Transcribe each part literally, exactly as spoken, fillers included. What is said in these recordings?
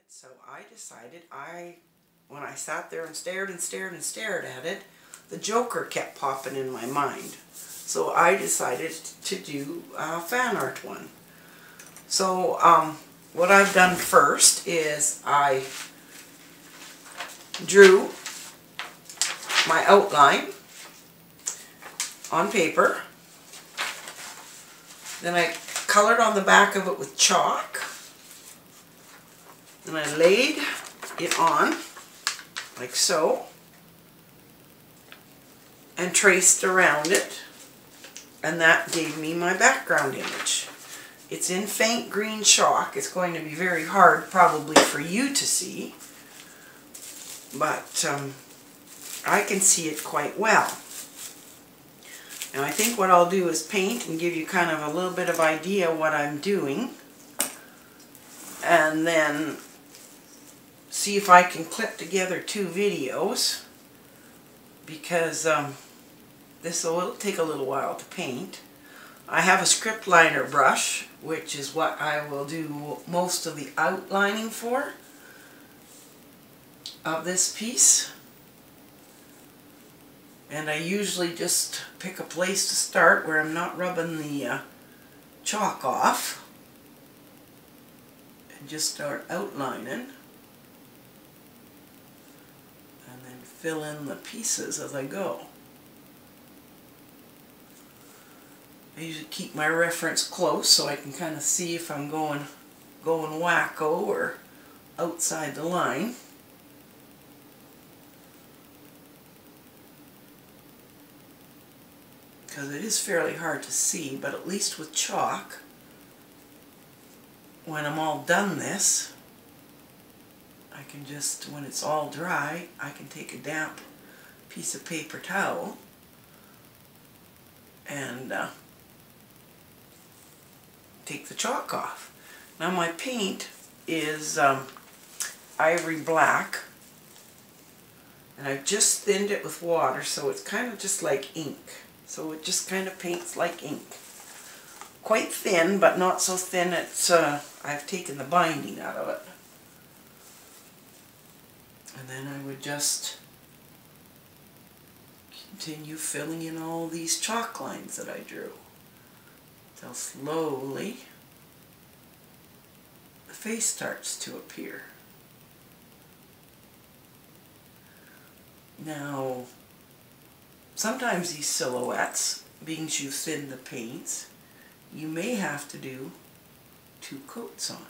So I decided I, when I sat there and stared and stared and stared at it, the Joker kept popping in my mind. So I decided to do a fan art one. So um, what I've done first is I drew my outline on paper. Then I colored on the back of it with chalk. Then I laid it on, like so, and traced around it, and that gave me my background image. It's in faint green chalk. It's going to be very hard probably for you to see, but um, I can see it quite well. Now I think what I'll do is paint and give you kind of a little bit of idea what I'm doing, and then see if I can clip together two videos, because um, this will take a little while to paint. I have a script liner brush, which is what I will do most of the outlining for of this piece. And I usually just pick a place to start where I'm not rubbing the uh, chalk off, and just start outlining. And then fill in the pieces as I go. I usually keep my reference close so I can kind of see if I'm going, going wacko or outside the line. Because it is fairly hard to see, but at least with chalk, when I'm all done this, I can just, when it's all dry, I can take a damp piece of paper towel and uh, take the chalk off. Now my paint is um, ivory black, and I've just thinned it with water, so it's kind of just like ink. So it just kind of paints like ink. Quite thin, but not so thin it's, uh, I've taken the binding out of it. And then I would just continue filling in all these chalk lines that I drew, until slowly the face starts to appear. Now, sometimes these silhouettes, being you've thinned the paints, you may have to do two coats on.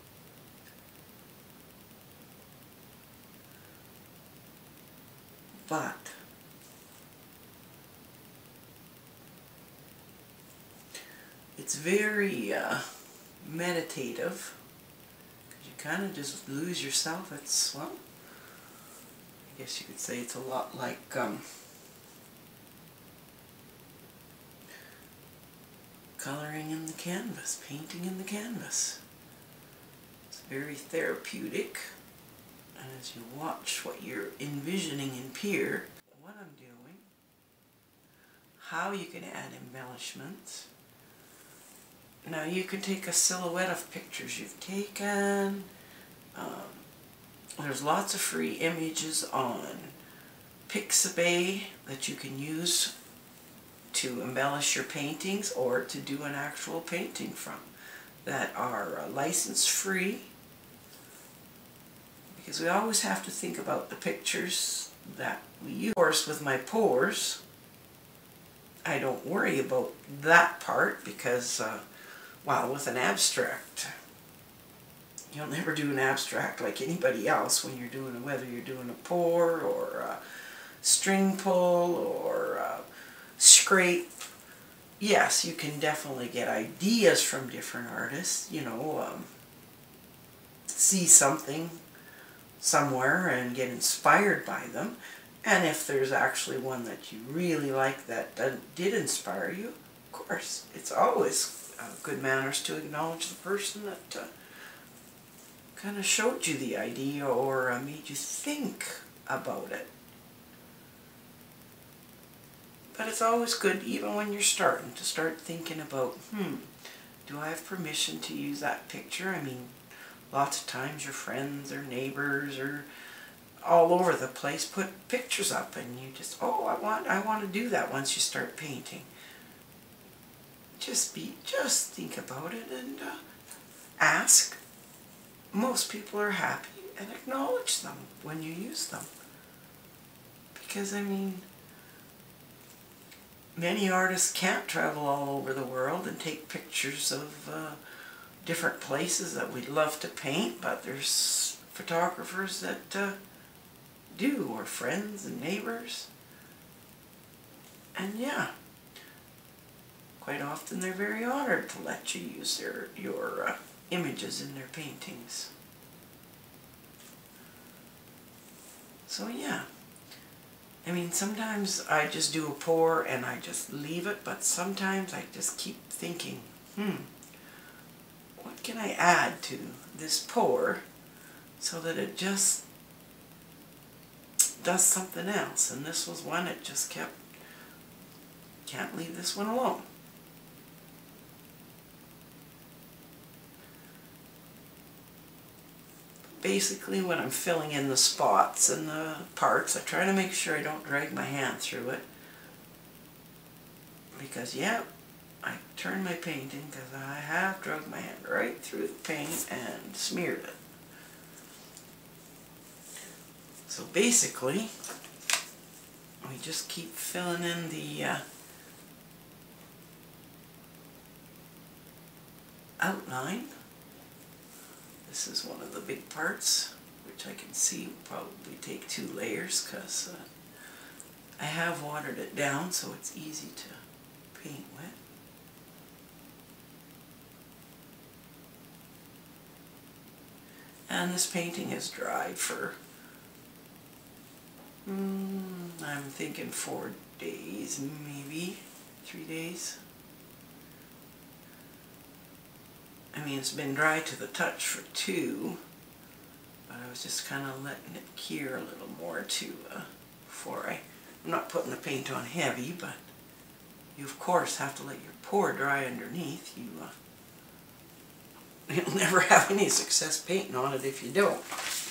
But it's very uh, meditative, because you kind of just lose yourself. It's, well, I guess you could say it's a lot like um, coloring in the canvas, painting in the canvas. It's very therapeutic. And as you watch what you're envisioning in Pier, what I'm doing, how you can add embellishments. Now you can take a silhouette of pictures you've taken. Um, there's lots of free images on Pixabay that you can use to embellish your paintings or to do an actual painting from, that are uh, license free. Because we always have to think about the pictures that we use. Of course, with my pours, I don't worry about that part because, uh, well, with an abstract, you'll never do an abstract like anybody else when you're doing, whether you're doing a pour or a string pull or a scrape. Yes, you can definitely get ideas from different artists, you know, um, see something somewhere and get inspired by them, and if there's actually one that you really like that did inspire you, of course, it's always uh, good manners to acknowledge the person that uh, kind of showed you the idea or uh, made you think about it. But it's always good, even when you're starting, to start thinking about, hmm, do I have permission to use that picture? I mean, lots of times your friends or neighbors or all over the place put pictures up, and you just, oh, I want, I want to do that once you start painting. Just be, just think about it and uh, ask. Most people are happy and acknowledge them when you use them. Because, I mean, many artists can't travel all over the world and take pictures of uh, different places that we'd love to paint, but there's photographers that uh, do, or friends and neighbors. And yeah, quite often they're very honored to let you use their your uh, images in their paintings. So yeah, I mean, sometimes I just do a pour and I just leave it, but sometimes I just keep thinking, hmm, what can I add to this pour so that it just does something else? And this was one, it just kept, can't leave this one alone. Basically, when I'm filling in the spots and the parts, I try to make sure I don't drag my hand through it. Because, yeah, I turn my painting because I have dragged my hand right through the paint and smeared it. So basically, we just keep filling in the uh, outline. This is one of the big parts, which I can see will probably take two layers because uh, I have watered it down so it's easy to paint with. And this painting is dried for, mm, I'm thinking four days, maybe three days. I mean, it's been dry to the touch for two, but I was just kind of letting it cure a little more to, uh, before I, I'm not putting the paint on heavy, but you of course have to let your pour dry underneath. You, uh, you'll never have any success painting on it if you don't.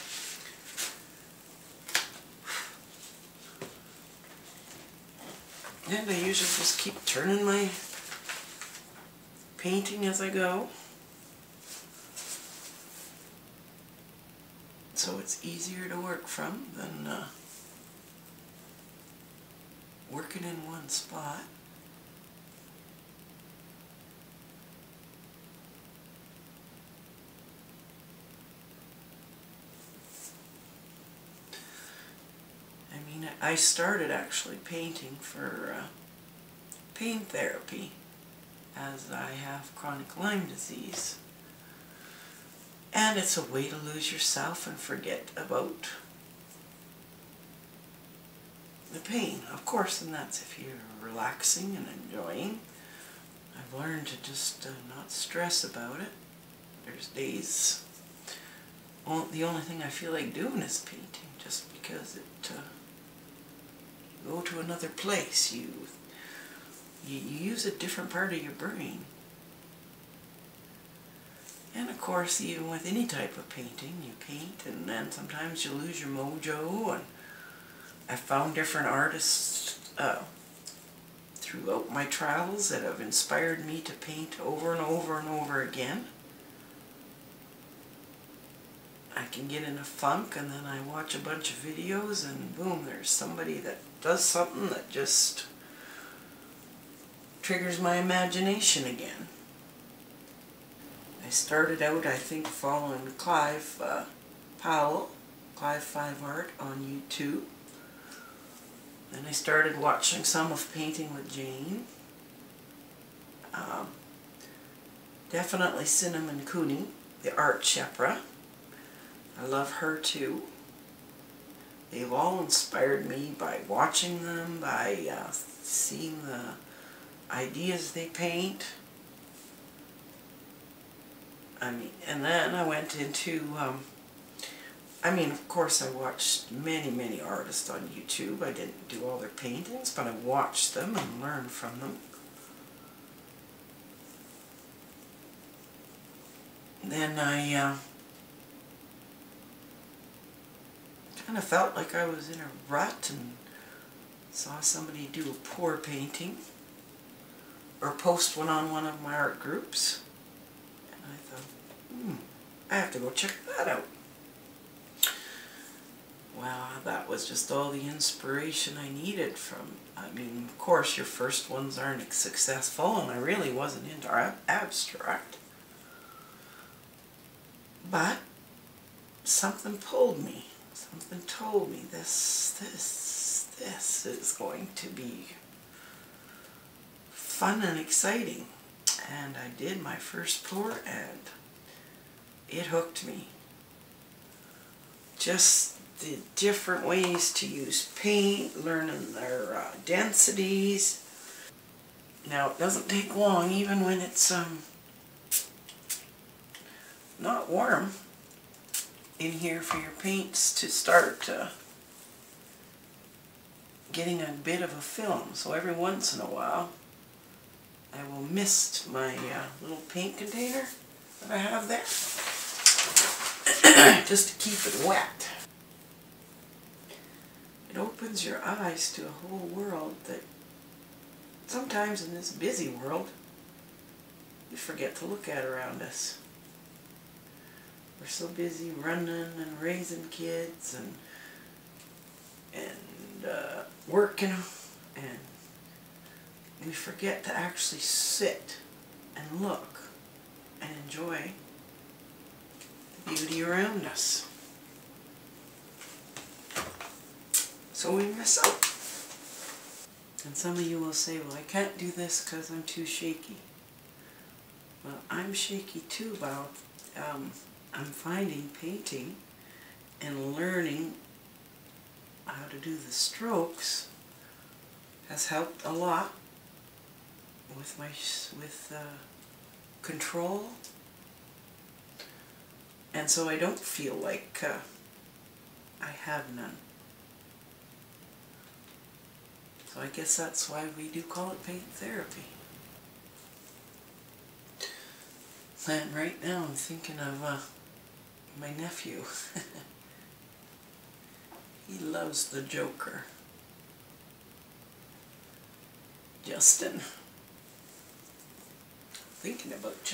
And I usually just keep turning my painting as I go, so it's easier to work from than uh, working in one spot. I mean, I started actually painting for uh, pain therapy, as I have chronic Lyme disease. And it's a way to lose yourself and forget about the pain, of course, and that's if you're relaxing and enjoying. I've learned to just uh, not stress about it. There's days, well, the only thing I feel like doing is painting, just because it, uh, you go to another place, you, you, you use a different part of your brain. And of course, even with any type of painting, you paint and then sometimes you lose your mojo. And I found different artists uh, throughout my travels that have inspired me to paint over and over and over again. I can get in a funk and then I watch a bunch of videos and boom, there's somebody that does something that just triggers my imagination again. I started out, I think, following Clive uh, Powell, Clive Five Art on YouTube. Then I started watching some of Painting with Jane. Um, definitely Cinnamon Cooney, the art Shepra. I love her too. They've all inspired me by watching them, by uh, seeing the ideas they paint. I mean, and then I went into, um, I mean, of course I watched many, many artists on YouTube. I didn't do all their paintings, but I watched them and learned from them. Then I uh, kind of felt like I was in a rut and saw somebody do a pour painting or post one on one of my art groups, and I thought, hmm, I have to go check that out. Well, that was just all the inspiration I needed from, I mean, of course your first ones aren't successful, and I really wasn't into ab abstract. But something pulled me, something told me this, this, this is going to be fun and exciting. And I did my first pour and it hooked me. Just the different ways to use paint, learning their uh, densities. Now it doesn't take long, even when it's um, not warm in here, for your paints to start uh, getting a bit of a film. So every once in a while I will mist my uh, little paint container that I have there just to keep it wet. It opens your eyes to a whole world that sometimes in this busy world we forget to look at around us. We're so busy running and raising kids and and uh, working, and we forget to actually sit and look and enjoy the beauty around us. So we miss out. And some of you will say, well, I can't do this because I'm too shaky. Well, I'm shaky too about, um, I'm finding painting and learning how to do the strokes has helped a lot with my with uh, control, and so I don't feel like uh, I have none. So I guess that's why we do call it paint therapy. And right now I'm thinking of uh, my nephew. He loves the Joker. Justin, thinking about you.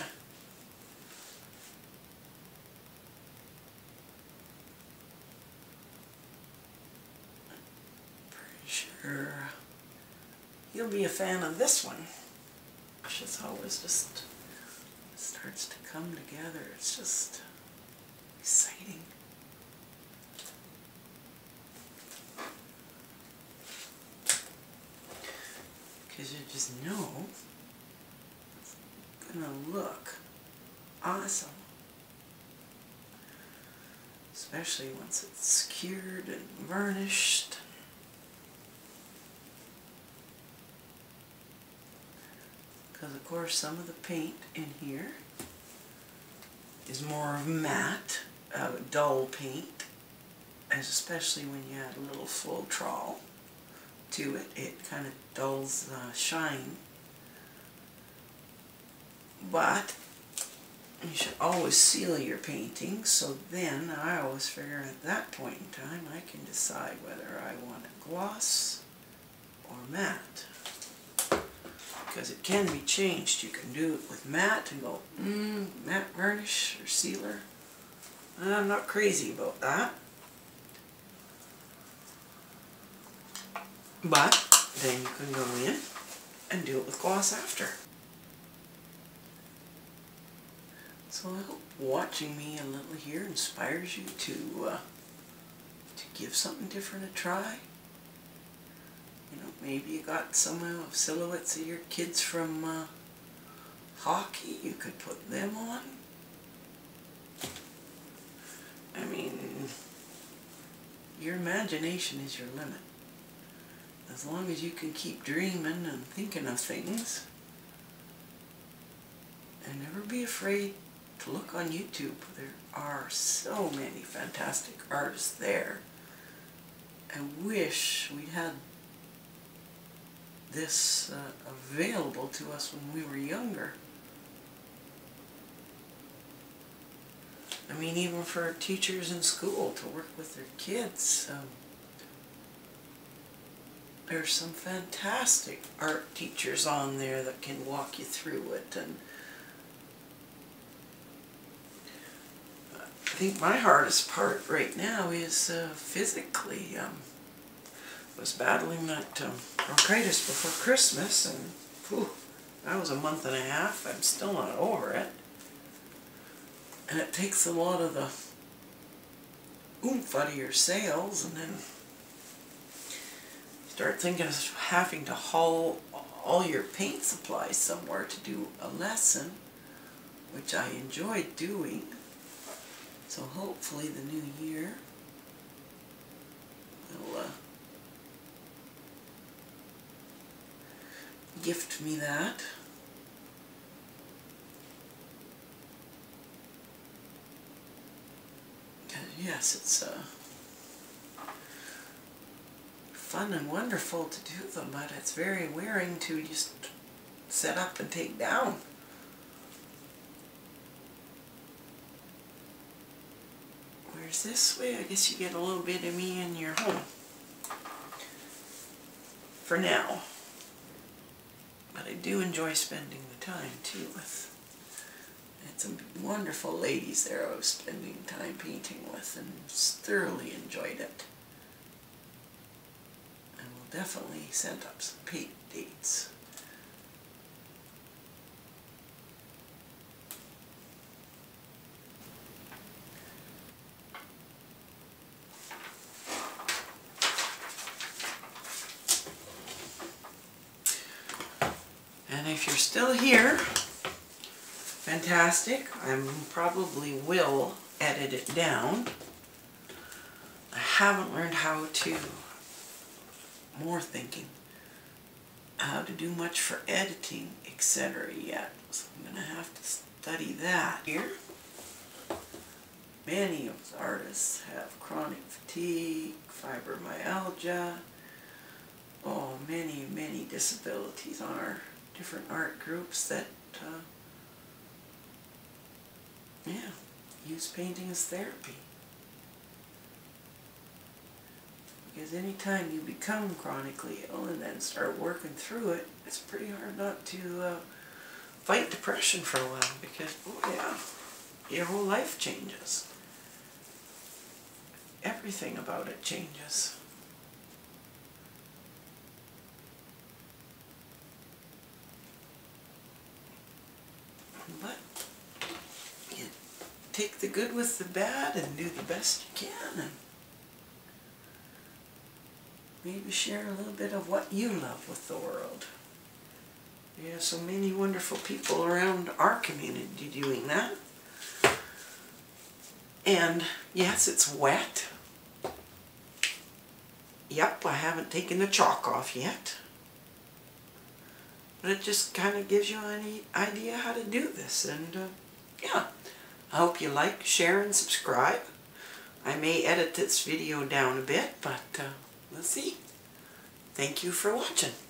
Pretty sure you'll be a fan of this one. It's always just starts to come together. It's just exciting. Because you just know it's gonna look awesome. Especially once it's cured and varnished. Because of course some of the paint in here is more of matte, uh, dull paint, as especially when you add a little Floetrol to it, it kind of dulls uh, shine. But you should always seal your paintings, so then I always figure at that point in time I can decide whether I want a gloss or matte. Because it can be changed. You can do it with matte and go, mmm, matte varnish or sealer. I'm not crazy about that. But then you can go in and do it with gloss after. So I hope watching me a little here inspires you to uh, to give something different a try. You know, maybe you got some uh, silhouettes of your kids from uh, hockey. You could put them on. I mean, your imagination is your limit. As long as you can keep dreaming and thinking of things, and never be afraid to look on YouTube. There are so many fantastic artists there. I wish we had this uh, available to us when we were younger. I mean, even for teachers in school to work with their kids. Um, there's some fantastic art teachers on there that can walk you through it. And I think my hardest part right now is uh, physically. Um, I was battling that um, bronchitis before Christmas, and whew, that was a month and a half. I'm still not over it. And it takes a lot of the oomph out of your sails, and then start thinking of having to haul all your paint supplies somewhere to do a lesson, which I enjoyed doing. So hopefully the new year will uh, gift me that. Yes, it's uh, fun and wonderful to do them, but it's very wearing to just set up and take down. Whereas this way, I guess you get a little bit of me in your home. For now. But I do enjoy spending the time, too, with had some wonderful ladies there I was spending time painting with, and thoroughly enjoyed it. And we'll definitely set up some paint dates. And if you're still here, fantastic. I probably will edit it down. I haven't learned how to, more thinking, how to do much for editing, et cetera yet. So I'm going to have to study that here. Many of the artists have chronic fatigue, fibromyalgia, oh, many, many disabilities on our different art groups that, uh, yeah, use painting as therapy. Because anytime you become chronically ill and then start working through it, it's pretty hard not to uh, fight depression for a while, because, oh yeah, your whole life changes. Everything about it changes. But you take the good with the bad and do the best you can, and maybe share a little bit of what you love with the world. We have so many wonderful people around our community doing that. And yes, it's wet. Yep, I haven't taken the chalk off yet. But it just kind of gives you an idea how to do this. And uh, yeah, I hope you like, share, and subscribe. I may edit this video down a bit, but uh, let's see. Thank you for watching.